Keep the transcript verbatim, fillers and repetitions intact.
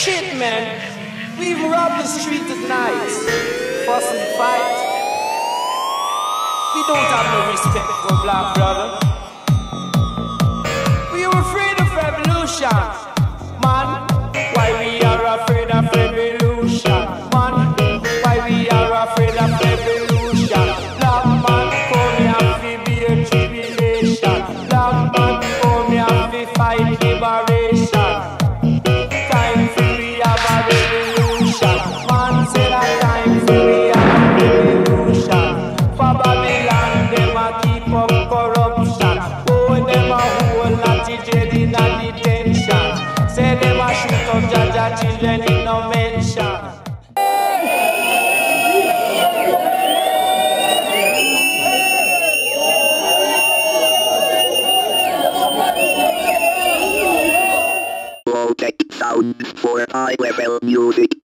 Shit, man. We even rob the street at night. Fuss and fight. We don't have no respect for black brother. We are afraid of revolution, man. Why we are afraid of revolution, man? Why we are afraid of revolution? Black man, come here to be a tribulation. Black man, come here to fight liberation. Time for we have a revolution. Man said that time for we have a revolution. For Babylon, them a keep up corruption. Oh, them a whole lot of jail in a detention. Say them a shoot up Jaja children in no mention. Low tech sounds for high level music.